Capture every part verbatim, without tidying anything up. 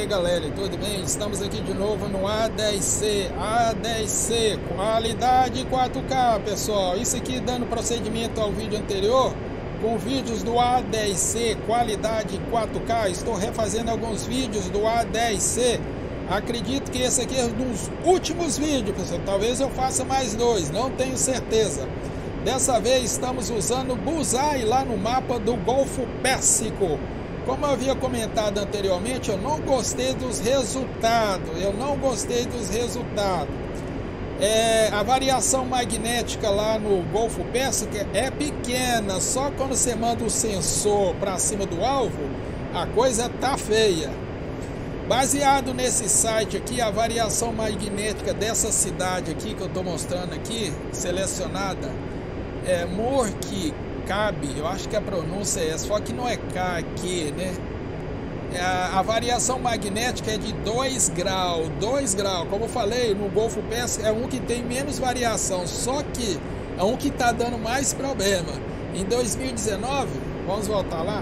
galera, tudo bem? Estamos aqui de novo no A dez C, A dez C, qualidade quatro K, pessoal. Isso aqui dando procedimento ao vídeo anterior, com vídeos do A dez C, qualidade quatro K. Estou refazendo alguns vídeos do A dez C. Acredito que esse aqui é um dos últimos vídeos, pessoal. Talvez eu faça mais dois, não tenho certeza. Dessa vez estamos usando Bullseye lá no mapa do Golfo Pérsico. Como eu havia comentado anteriormente, eu não gostei dos resultados. Eu não gostei dos resultados. É, a variação magnética lá no Golfo Pérsico é pequena. Só quando você manda o sensor para cima do alvo, a coisa tá feia. Baseado nesse site aqui, a variação magnética dessa cidade aqui que eu estou mostrando aqui, selecionada, é Morki Cabe, eu acho que a pronúncia é essa, só que não é K aqui, né? A, a variação magnética é de dois graus, dois graus. Como eu falei, no Golfo Pérsico é um que tem menos variação, só que é um que está dando mais problema. Em dois mil e dezenove, vamos voltar lá.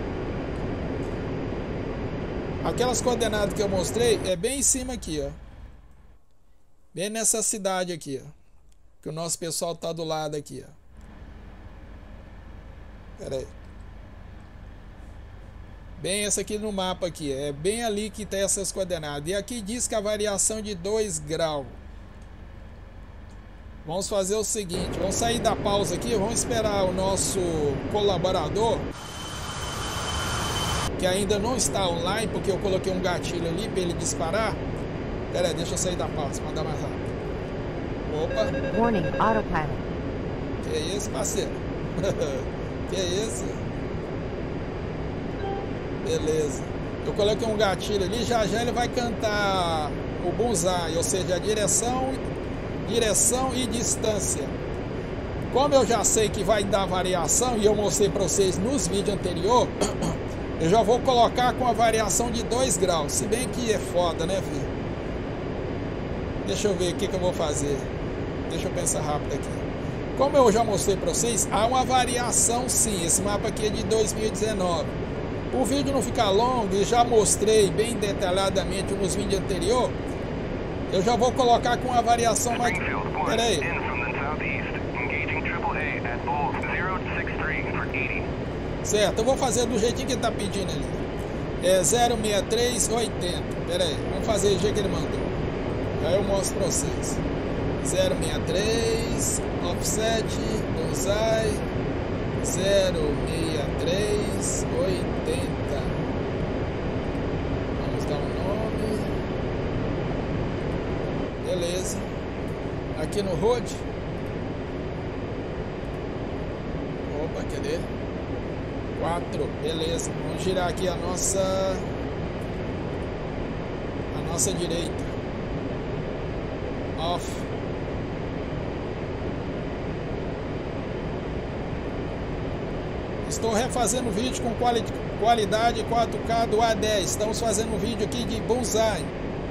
Aquelas coordenadas que eu mostrei é bem em cima aqui, ó. Bem nessa cidade aqui, ó. Que o nosso pessoal tá do lado aqui, ó. Pera aí. Bem essa aqui no mapa aqui, é bem ali que tem essas coordenadas. E aqui diz que a variação de dois graus. Vamos fazer o seguinte, vamos sair da pausa aqui, vamos esperar o nosso colaborador, que ainda não está online, porque eu coloquei um gatilho ali para ele disparar. Pera aí, deixa eu sair da pausa, mandar mais rápido. Opa. Warning, autopilot. Que é isso, parceiro? Que é isso? Beleza. Eu coloquei um gatilho ali, já já ele vai cantar o Bullseye, ou seja, a direção, direção e distância. Como eu já sei que vai dar variação, e eu mostrei para vocês nos vídeos anteriores, eu já vou colocar com a variação de dois graus. Se bem que é foda, né, filho? Deixa eu ver o que, que eu vou fazer. Deixa eu pensar rápido aqui. Como eu já mostrei para vocês, há uma variação sim. Esse mapa aqui é de dois mil e dezenove. O vídeo não ficar longo, e já mostrei bem detalhadamente nos vídeos anteriores, eu já vou colocar com a variação mais... Pera aí. Certo, eu vou fazer do jeitinho que ele tá pedindo ali. É zero seis três oitenta. Pera aí, vamos fazer do jeito que ele mandou. Aí eu mostro pra vocês. zero seis três, offset, Bullseye, zero seis três oitenta. Vamos dar um nome. Beleza. Aqui no road. Opa, cadê? quatro, beleza. Vamos girar aqui a nossa a nossa direita. Off. Estou refazendo o vídeo com quali qualidade quatro K do A dez. Estamos fazendo um vídeo aqui de Bullseye.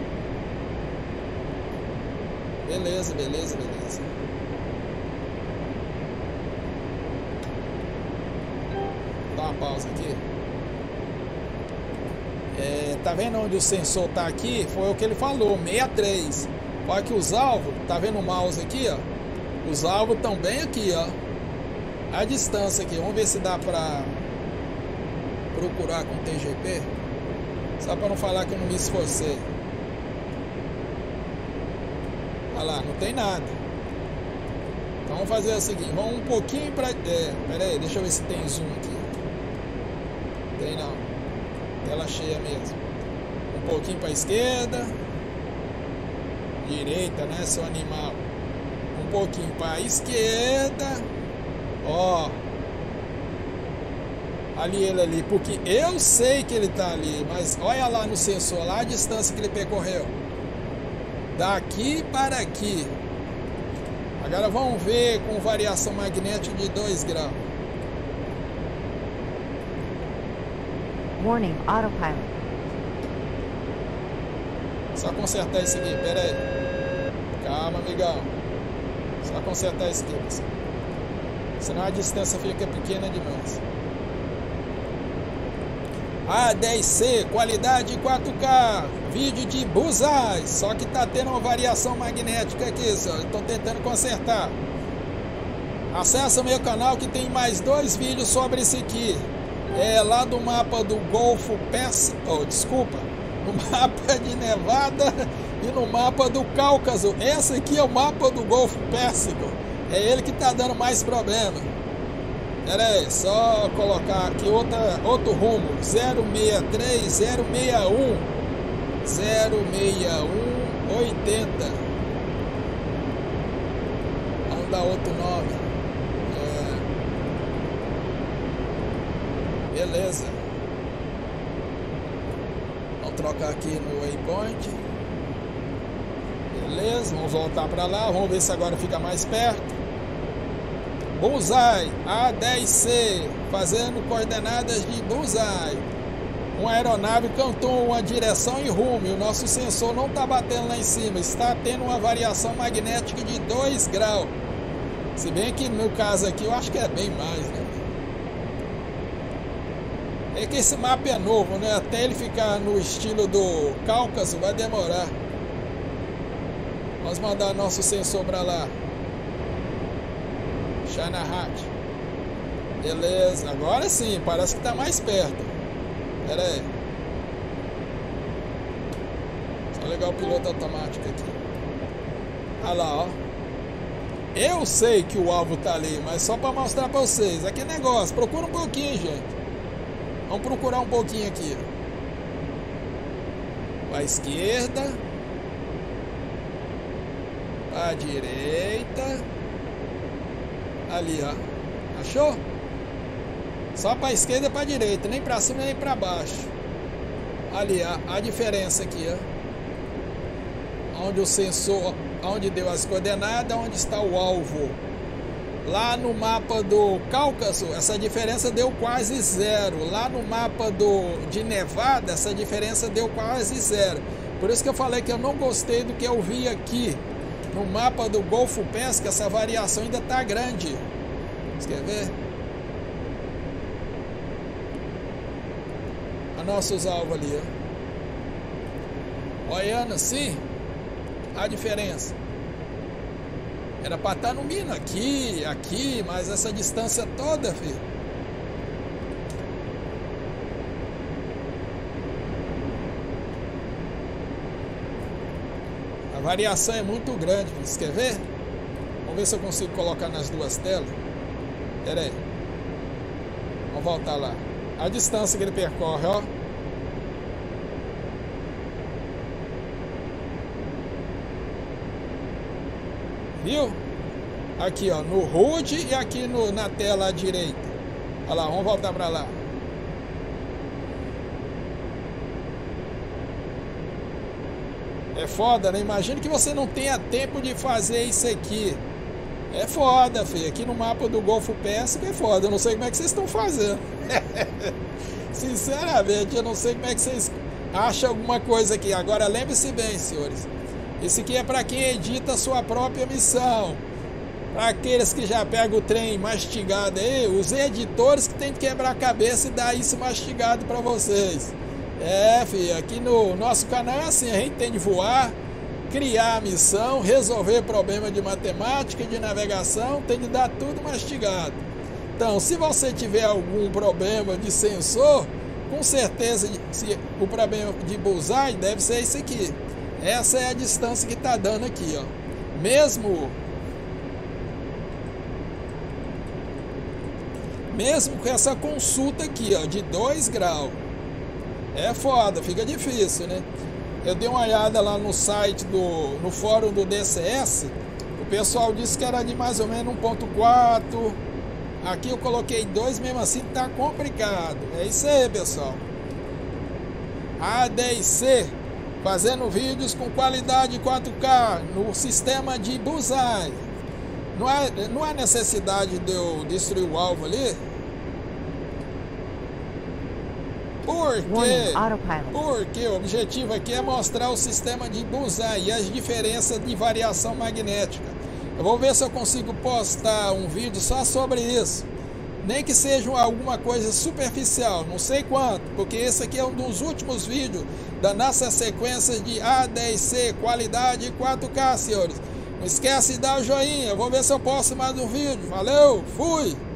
Beleza, beleza, beleza. Dá uma pausa aqui. É, tá vendo onde o sensor tá aqui? Foi o que ele falou, sessenta e três. Olha que os alvos, tá vendo o mouse aqui, ó? Os alvos estão bem aqui, ó. A distância aqui, vamos ver se dá pra procurar com T G P. Só para não falar que eu não me esforcei. Olha lá, não tem nada. Então vamos fazer o seguinte, vamos um pouquinho pra... É, pera aí, deixa eu ver se tem zoom aqui. Tem não. Tela cheia mesmo. Um pouquinho para a esquerda. Direita, né, seu animal. Um pouquinho para a esquerda. Ó. Ali ele ali, porque eu sei que ele tá ali, mas olha lá no sensor, lá a distância que ele percorreu. Daqui para aqui. Agora vamos ver com variação magnética de dois graus. Warning, autopilot. Só consertar isso aqui, pera aí. Calma, amigão. Só consertar isso aqui, pessoal. Senão a distância fica pequena demais. A dez C, qualidade quatro K, vídeo de Bullseye, só que tá tendo uma variação magnética aqui, só estou tentando consertar. Acesse o meu canal que tem mais dois vídeos sobre isso aqui. É lá do mapa do Golfo Pérsico, oh, desculpa, no mapa de Nevada e no mapa do Cáucaso. Esse aqui é o mapa do Golfo Pérsico, é ele que tá dando mais problema. Pera aí, só colocar aqui outra, outro rumo, zero seis três, zero seis um, zero seis um, oitenta. Vamos dar outro nome. É... Beleza. Vamos trocar aqui no waypoint. Beleza, vamos voltar para lá, vamos ver se agora fica mais perto. Bullseye, A dez C, fazendo coordenadas de Bullseye. Uma aeronave cantou uma direção e rumo, e o nosso sensor não está batendo lá em cima, está tendo uma variação magnética de dois graus. Se bem que no caso aqui eu acho que é bem mais, né? É que esse mapa é novo, né? Até ele ficar no estilo do Cáucaso vai demorar. Vamos mandar nosso sensor para lá. Shanahat. Beleza, agora sim, parece que tá mais perto. Pera aí. Só ligar o piloto automático aqui. Olha lá, ó. Eu sei que o alvo tá ali, mas só para mostrar para vocês. Aqui é negócio, procura um pouquinho, gente. Vamos procurar um pouquinho aqui. Para a esquerda. Para a direita. Ali, ó. Achou? Só para a esquerda e para a direita, nem para cima nem para baixo. Ali, ó, a diferença aqui, ó. Onde o sensor, onde deu as coordenadas, onde está o alvo. Lá no mapa do Cáucaso, essa diferença deu quase zero. Lá no mapa do, de Nevada, essa diferença deu quase zero. Por isso que eu falei que eu não gostei do que eu vi aqui. No mapa do Golfo Pérsico, essa variação ainda está grande. Você quer ver? A nossos alvos ali, ó. Olhando assim, a diferença. Era para estar no mínimo aqui, aqui, mas essa distância toda, filho. A variação é muito grande, filho. Você quer ver? Vamos ver se eu consigo colocar nas duas telas. Pera aí. Vamos voltar lá. A distância que ele percorre, ó. Viu? Aqui, ó, no H U D e aqui no, na tela à direita. Olha lá, vamos voltar para lá. É foda, né? Imagina que você não tenha tempo de fazer isso aqui. É foda, filho. Aqui no mapa do Golfo Pérsico é foda. Eu não sei como é que vocês estão fazendo. Sinceramente, eu não sei como é que vocês acham alguma coisa aqui. Agora, lembre-se bem, senhores. Esse aqui é para quem edita a sua própria missão. Para aqueles que já pegam o trem mastigado aí, os editores que tem que quebrar a cabeça e dar isso mastigado para vocês. É, filho, aqui no nosso canal é assim, a gente tem de voar, criar a missão, resolver problema de matemática, de navegação, tem de dar tudo mastigado. Então, se você tiver algum problema de sensor, com certeza se o problema de Bullseye deve ser esse aqui. Essa é a distância que está dando aqui, ó. Mesmo mesmo com essa consulta aqui, ó, de dois graus. É foda, fica difícil, né? Eu dei uma olhada lá no site do no fórum do D C S. O pessoal disse que era de mais ou menos um ponto quatro. Aqui eu coloquei dois, mesmo assim tá complicado. É isso aí, pessoal. A dez C fazendo vídeos com qualidade quatro K no sistema de Bullseye. Não há, não há necessidade de eu destruir o alvo ali. Porque, porque o objetivo aqui é mostrar o sistema de Bullseye e as diferenças de variação magnética. Eu vou ver se eu consigo postar um vídeo só sobre isso. Nem que seja alguma coisa superficial, não sei quanto, porque esse aqui é um dos últimos vídeos da nossa sequência de A dez C, qualidade quatro K, senhores. Não esquece de dar o joinha, vou ver se eu posto mais um vídeo. Valeu, fui!